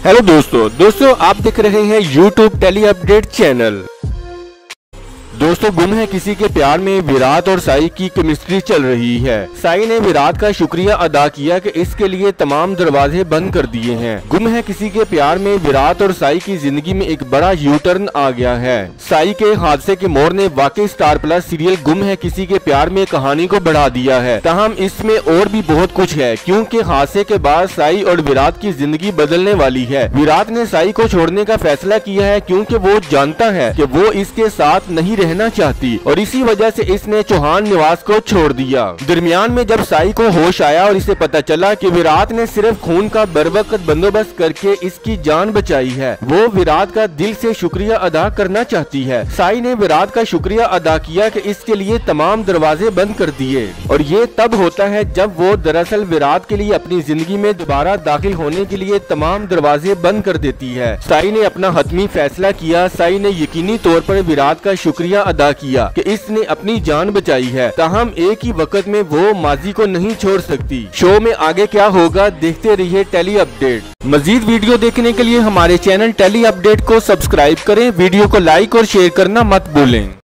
Hello दोस्तों आप देख रहे हैं यूट्यूब टेली अपडेट चैनल। दोस्तों गुम है किसी के प्यार में विराट और साई की केमिस्ट्री चल रही है। साई ने विराट का शुक्रिया अदा किया कि इसके लिए तमाम दरवाजे बंद कर दिए हैं। गुम है किसी के प्यार में विराट और साई की जिंदगी में एक बड़ा यू टर्न आ गया है। साई के हादसे के मोड़ ने वाकई स्टार प्लस सीरियल गुम है किसी के प्यार में कहानी को बढ़ा दिया है। ताहम इसमें और भी बहुत कुछ है, क्योंकि हादसे के बाद साई और विराट की जिंदगी बदलने वाली है। विराट ने साई को छोड़ने का फैसला किया है क्योंकि वो जानता है कि वो इसके साथ नहीं रहना चाहती और इसी वजह से इसने चौहान निवास को छोड़ दिया। दरमियान में जब साई को होश आया और इसे पता चला कि विराट ने सिर्फ खून का बरवकत बंदोबस्त करके इसकी जान बचाई है, वो विराट का दिल से शुक्रिया अदा करना चाहती है। साई ने विराट का शुक्रिया अदा किया कि इसके लिए तमाम दरवाजे बंद कर दिए और ये तब होता है जब वो दरअसल विराट के लिए अपनी जिंदगी में दोबारा दाखिल होने के लिए तमाम दरवाजे बंद कर देती है। साई ने अपना हतमी फैसला किया। साई ने यकीनी तौर पर विराट का शुक्रिया अदा किया कि इसने अपनी जान बचाई है। ताहम एक ही वक्त में वो माजी को नहीं छोड़ सकती। शो में आगे क्या होगा देखते रहिए टेली अपडेट। मजीद वीडियो देखने के लिए हमारे चैनल टेली अपडेट को सब्सक्राइब करें। वीडियो को लाइक और शेयर करना मत भूलें।